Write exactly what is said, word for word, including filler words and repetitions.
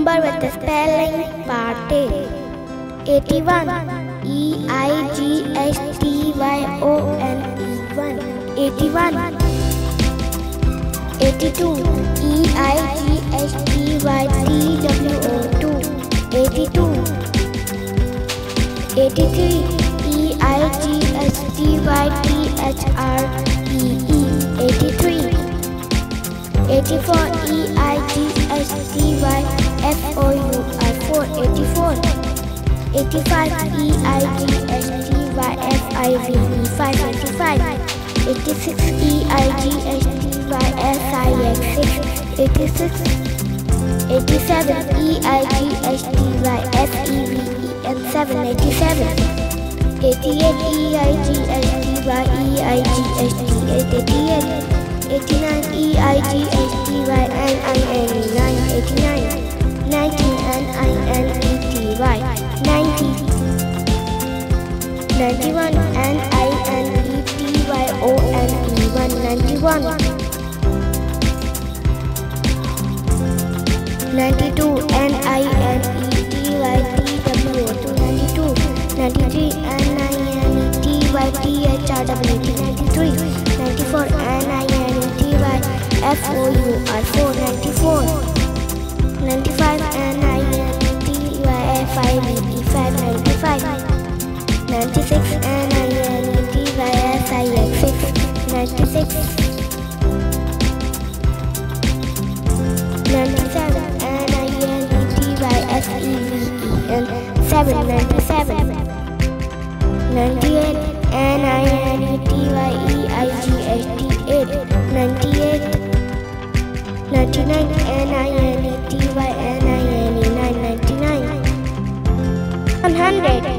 Number with the spelling part A. eighty-one. E I G H T Y O N E one. eighty-one. eighty-two. E I G H T Y T W O two. eighty-two. eighty-three. E I G H T Y T H R E E. eighty-three. eighty-four. E I G H T Y F O U R four. eighty-four. eighty-five. E I G H T Y F I V E five. eighty-five. eighty-six. E I G H T Y S I X six. eighty-six. eighty-seven. E I G H T Y S E V E N seven. eighty-seven. eighty-eight. E I G H T Y E I G H T eight. eighty-eight. eighty-nine. E I G H T Y N I N E nine. eighty-nine. ninety. N I N E T Y. ninety. ninety-one. N I N E T Y O N E one. ninety-one. ninety-two. N I N E T Y T W O two. ninety-two. ninety-three. N I N E T Y T H R W T. ninety-three. ninety-four. N I N E T Y F O U R four. ninety-four. ninety-five. N I N E T Y F I V E five. ninety-five. ninety-six. N I N E T Y S I X six. ninety-six. ninety-seven. N I N E T Y S E V E N seven. ninety-seven. ninety-eight. N I N E T Y E I G H T eight. ninety-eight. ninety-nine. N I N E T Y N I N E nine. ninety-nine. one hundred.